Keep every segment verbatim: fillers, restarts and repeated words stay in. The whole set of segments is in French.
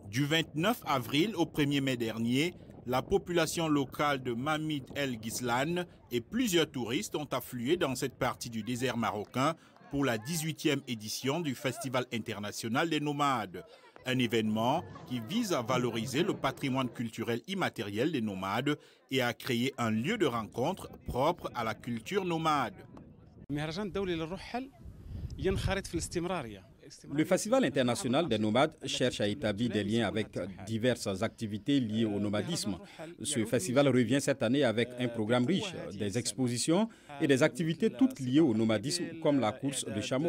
Du vingt-neuf avril au premier mai dernier, la population locale de Mamit El Ghizlan et plusieurs touristes ont afflué dans cette partie du désert marocain pour la dix-huitième édition du Festival international des nomades. Un événement qui vise à valoriser le patrimoine culturel immatériel des nomades et à créer un lieu de rencontre propre à la culture nomade. Le Festival international des nomades cherche à établir des liens avec diverses activités liées au nomadisme. Ce festival revient cette année avec un programme riche, des expositions et des activités toutes liées au nomadisme comme la course de chameaux.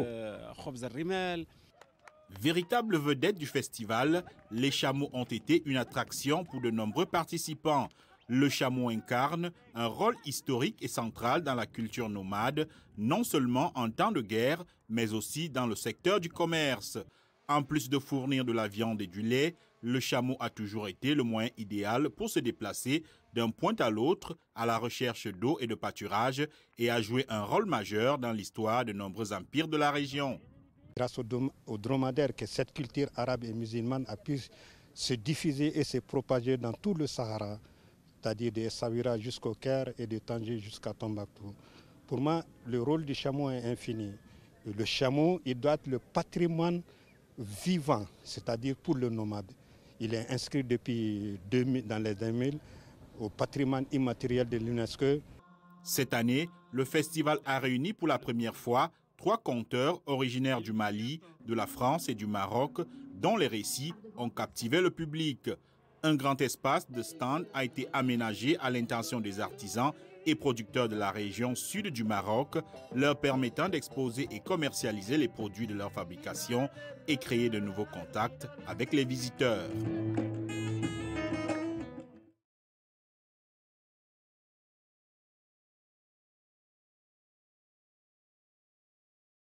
Véritable vedette du festival, les chameaux ont été une attraction pour de nombreux participants. Le chameau incarne un rôle historique et central dans la culture nomade, non seulement en temps de guerre, mais aussi dans le secteur du commerce. En plus de fournir de la viande et du lait, le chameau a toujours été le moyen idéal pour se déplacer d'un point à l'autre à la recherche d'eau et de pâturage et a joué un rôle majeur dans l'histoire de nombreux empires de la région. Grâce au dromadaire que cette culture arabe et musulmane a pu se diffuser et se propager dans tout le Sahara, c'est-à-dire de Essaouira jusqu'au Caire et de Tanger jusqu'à Tombouctou. Pour moi, le rôle du chameau est infini. Le chameau, il doit être le patrimoine vivant, c'est-à-dire pour le nomade. Il est inscrit depuis deux mille, dans les deux mille au patrimoine immatériel de l'UNESCO. Cette année, le festival a réuni pour la première fois trois conteurs originaires du Mali, de la France et du Maroc, dont les récits ont captivé le public. Un grand espace de stand a été aménagé à l'intention des artisans et producteurs de la région sud du Maroc, leur permettant d'exposer et commercialiser les produits de leur fabrication et créer de nouveaux contacts avec les visiteurs.